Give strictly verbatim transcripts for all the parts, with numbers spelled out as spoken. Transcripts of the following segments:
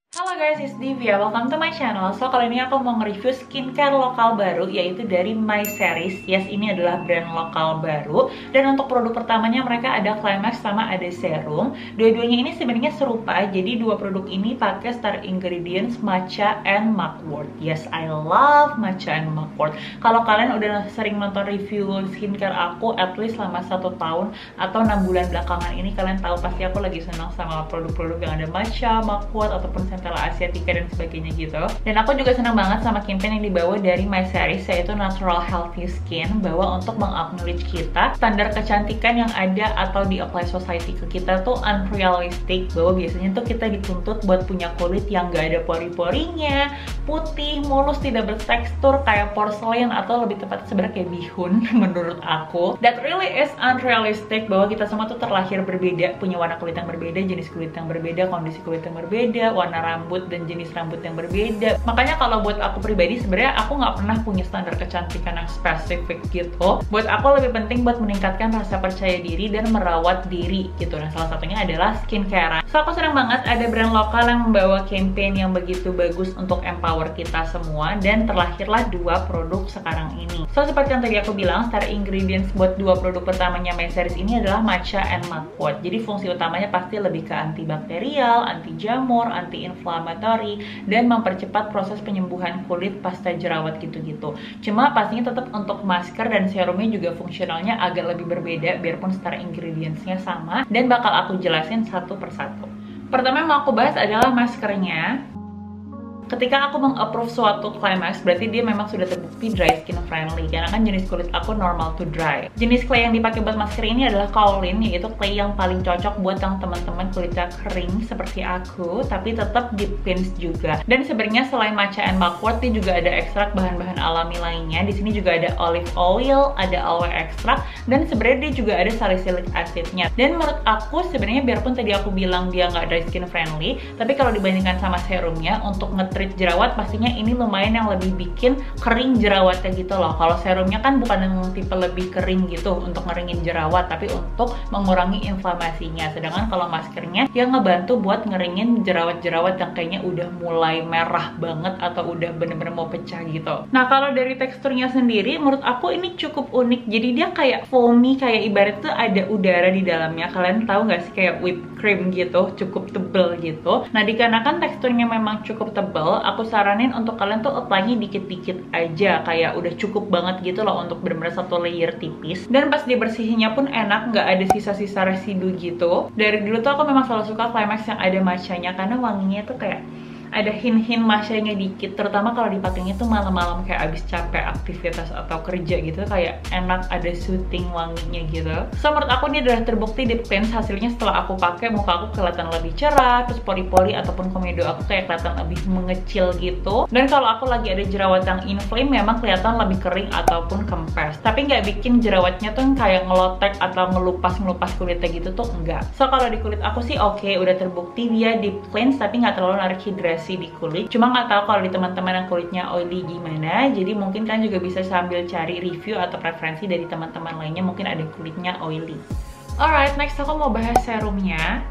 Halo guys, it's Divya. Welcome to my channel. So, kali ini aku mau nge-review skincare lokal baru, yaitu dari My Series. Yes, ini adalah brand lokal baru. Dan untuk produk pertamanya mereka ada Climax sama ada serum. Dua-duanya ini sebenarnya serupa. Jadi dua produk ini pakai star ingredients matcha and mugwort. Yes, I love matcha and mugwort. Kalau kalian udah sering nonton review skincare aku, at least selama satu tahun atau enam bulan belakangan ini, kalian tahu pasti aku lagi senang sama produk-produk yang ada matcha, mugwort ataupun Centella Asiatica dan sebagainya gitu. Dan aku juga senang banget sama campaign yang dibawa dari My Series, yaitu Natural Healthy Skin, bahwa untuk meng-acknowledge kita standar kecantikan yang ada atau di apply society ke kita tuh unrealistic, bahwa biasanya tuh kita dituntut buat punya kulit yang gak ada pori-porinya, putih, mulus, tidak bertekstur kayak porcelain, atau lebih tepat sebenarnya kayak bihun menurut aku. That really is unrealistic, bahwa kita semua tuh terlahir berbeda, punya warna kulit yang berbeda, jenis kulit yang berbeda, kondisi kulit yang berbeda, warna rambut dan jenis rambut yang berbeda. Makanya kalau buat aku pribadi, sebenarnya aku nggak pernah punya standar kecantikan yang spesifik gitu. Buat aku lebih penting buat meningkatkan rasa percaya diri dan merawat diri gitu. Nah, salah satunya adalah skincare. So, aku senang banget ada brand lokal yang membawa campaign yang begitu bagus untuk empower kita semua, dan terlahirlah dua produk sekarang ini. So, seperti yang tadi aku bilang, star ingredients buat dua produk pertamanya My Series ini adalah matcha and mugwort. Jadi fungsi utamanya pasti lebih ke antibakterial, anti jamur, anti inflammatory, dan mempercepat proses penyembuhan kulit pasca jerawat gitu-gitu. Cuma pastinya tetap untuk masker dan serumnya juga fungsionalnya agak lebih berbeda, biarpun star ingredientsnya sama, dan bakal aku jelasin satu persatu. Pertama yang mau aku bahas adalah maskernya. Ketika aku meng-approve suatu Climax, berarti dia memang sudah terbukti dry skin friendly, karena kan jenis kulit aku normal to dry. Jenis clay yang dipakai buat masker ini adalah kaolin, yaitu clay yang paling cocok buat yang teman-teman kulitnya kering seperti aku, tapi tetap deep cleanse juga. Dan sebenarnya selain matcha and mugwort, dia juga ada ekstrak bahan-bahan alami lainnya. Di sini juga ada olive oil, ada aloe extract, dan sebenarnya dia juga ada salicylic acidnya. Dan menurut aku sebenarnya, biarpun tadi aku bilang dia nggak dry skin friendly, tapi kalau dibandingkan sama serumnya, untuk nge treat jerawat pastinya ini lumayan yang lebih bikin kering jerawatnya gitu loh. Kalau serumnya kan bukan yang tipe lebih kering gitu untuk ngeringin jerawat, tapi untuk mengurangi inflamasinya. Sedangkan kalau maskernya yang ngebantu buat ngeringin jerawat-jerawat yang kayaknya udah mulai merah banget atau udah bener-bener mau pecah gitu. Nah, kalau dari teksturnya sendiri menurut aku ini cukup unik. Jadi dia kayak foamy, kayak ibarat tuh ada udara di dalamnya. Kalian tahu nggak sih, kayak whipped cream gitu, cukup tebel gitu. Nah, dikarenakan teksturnya memang cukup tebel, aku saranin untuk kalian tuh apply-nya dikit-dikit aja, kayak udah cukup banget gitu loh untuk bener-bener satu layer tipis. Dan pas dibersihinnya pun enak, nggak ada sisa-sisa residu gitu. Dari dulu tuh aku memang selalu suka Climax yang ada matchanya, karena wanginya tuh kayak ada hint-hint matchanya dikit, terutama kalau dipakainya tuh malam-malam kayak abis capek aktivitas atau kerja gitu, kayak enak, ada soothing wanginya gitu. So, menurut aku ini adalah terbukti deep cleanse. Hasilnya setelah aku pakai, muka aku kelihatan lebih cerah, terus pori-pori ataupun komedo aku kayak kelihatan lebih mengecil gitu. Dan kalau aku lagi ada jerawat yang inflame, memang kelihatan lebih kering ataupun kempes, tapi nggak bikin jerawatnya tuh kayak ngelotek atau ngelupas-ngelupas kulitnya gitu tuh enggak. So, kalau di kulit aku sih oke, okay, udah terbukti dia deep cleanse tapi nggak terlalu narik hidrasi di kulit. Cuma nggak tahu kalau di teman-teman yang kulitnya oily gimana. Jadi mungkin kan juga bisa sambil cari review atau preferensi dari teman-teman lainnya, mungkin ada kulitnya oily. Alright, next aku mau bahas serumnya.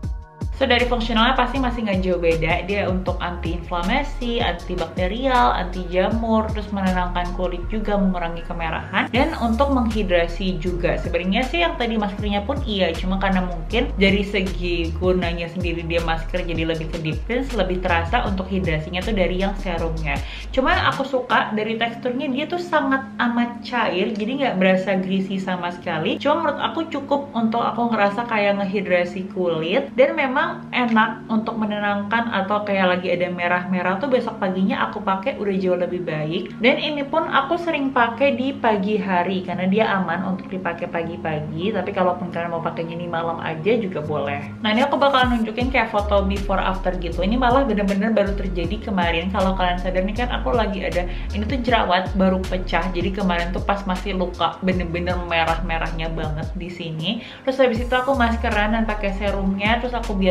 So, dari fungsionalnya pasti masih nggak jauh beda. Dia untuk anti-inflamasi, antibakterial, anti jamur, terus menenangkan kulit juga, mengurangi kemerahan, dan untuk menghidrasi juga. Sebenarnya sih yang tadi maskernya pun iya, cuma karena mungkin dari segi gunanya sendiri dia masker jadi lebih ke deep cleanse, lebih terasa untuk hidrasinya tuh dari yang serumnya. Cuma aku suka dari teksturnya, dia tuh sangat amat cair, jadi nggak berasa greasy sama sekali. Cuma menurut aku cukup untuk aku ngerasa kayak ngehidrasi kulit, dan memang enak untuk menenangkan, atau kayak lagi ada merah-merah tuh besok paginya aku pakai udah jauh lebih baik. Dan ini pun aku sering pakai di pagi hari karena dia aman untuk dipakai pagi-pagi, tapi kalaupun kalian mau pakainya di malam aja juga boleh. Nah, ini aku bakalan nunjukin kayak foto before after gitu. Ini malah bener-bener baru terjadi kemarin. Kalau kalian sadar nih kan aku lagi ada, ini tuh jerawat baru pecah. Jadi kemarin tuh pas masih luka bener-bener merah-merahnya banget di sini. Terus habis itu aku maskeran dan pakai serumnya, terus aku biarin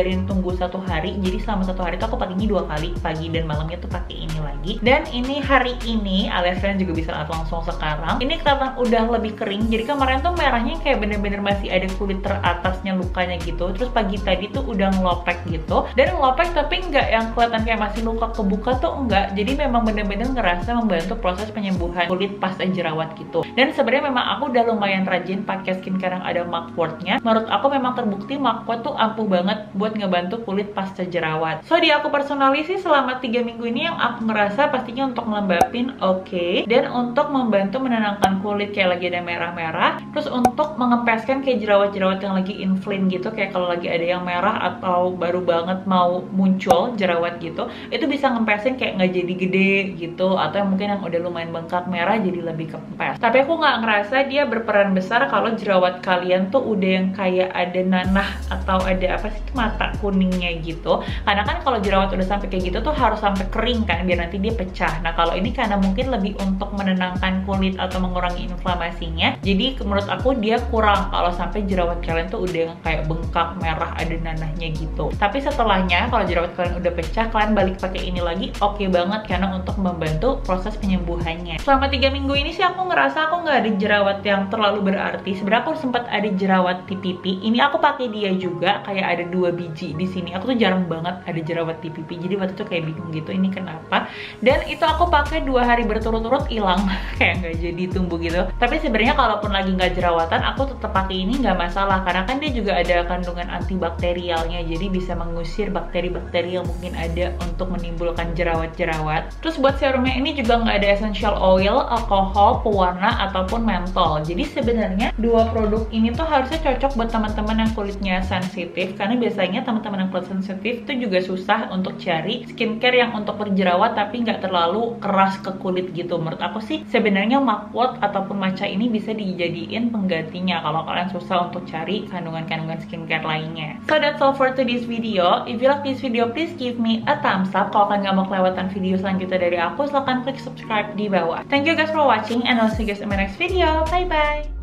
biarin tunggu satu hari. Jadi selama satu hari tuh aku pakainya dua kali, pagi dan malamnya tuh pakai ini lagi. Dan ini hari ini, alias kalian juga bisa lihat langsung sekarang. Ini kelihatan udah lebih kering. Jadi kemarin tuh merahnya kayak bener-bener masih ada kulit teratasnya lukanya gitu. Terus pagi tadi tuh udah ngelopek gitu. Dan ngelopek tapi nggak yang kelihatan kayak masih luka kebuka tuh enggak. Jadi memang bener-bener ngerasa membantu proses penyembuhan kulit pasca jerawat gitu. Dan sebenarnya memang aku udah lumayan rajin pakai skincare yang ada mugwort-nya. Menurut aku memang terbukti mugwort tuh ampuh banget buat ngebantu kulit pasca jerawat. So di aku personally sih selama tiga minggu ini yang aku ngerasa pastinya untuk ngelembapin oke, okay, dan untuk membantu menenangkan kulit kayak lagi ada merah-merah, terus untuk mengempeskan kayak jerawat-jerawat yang lagi inflame gitu, kayak kalau lagi ada yang merah atau baru banget mau muncul jerawat gitu, itu bisa ngempesin kayak nggak jadi gede gitu, atau yang mungkin yang udah lumayan bengkak merah jadi lebih kempes. Tapi aku nggak ngerasa dia berperan besar kalau jerawat kalian tuh udah yang kayak ada nanah atau ada apa sih mata kuningnya gitu. Karena kan kalau jerawat udah sampai kayak gitu tuh harus sampai kering kan biar nanti dia pecah. Nah kalau ini karena mungkin lebih untuk menenangkan kulit atau mengurangi inflamasinya, jadi menurut aku dia kurang kalau sampai jerawat kalian tuh udah yang kayak bengkak merah ada nanahnya gitu. Tapi setelahnya kalau jerawat kalian udah pecah, kalian balik pakai ini lagi oke okay banget karena untuk membantu proses penyembuhannya. Selama tiga minggu ini sih aku ngerasa aku nggak ada jerawat yang terlalu berarti. Sebenarnya aku sempat ada jerawat di pipi. Ini aku pakai dia juga, kayak ada dua biji di sini. Aku tuh jarang banget ada jerawat di pipi. Jadi waktu itu kayak bingung gitu ini kenapa. Dan itu aku pakai dua hari berturut-turut hilang, kayak nggak jadi tumbuh gitu. Tapi sebenarnya kalaupun lagi nggak jerawatan, aku tetap pakai ini nggak masalah karena kan dia juga ada kandungan antibakterialnya. Jadi bisa mengusir bakteri-bakteri yang mungkin ada untuk menimbulkan jerawat-jerawat. Terus buat serumnya ini juga nggak ada essential oil, alkohol, pewarna ataupun mentol. Jadi sebenarnya dua produk ini tuh harusnya cocok buat teman-teman yang kulitnya sensitif, karena biasanya teman-teman yang kulit sensitif itu juga susah untuk cari skincare yang untuk berjerawat tapi nggak terlalu keras ke kulit gitu. Menurut aku sih sebenarnya mugwort ataupun matcha ini bisa dijadiin penggantinya kalau kalian susah untuk cari kandungan-kandungan skincare lainnya. So that's all for today's video. If you like this video, please give me a thumbs up. Kalau kalian nggak mau kelewatan video selanjutnya dari aku, silahkan klik subscribe di bawah. Thank you guys for watching and I'll see you guys in my next video. Bye bye.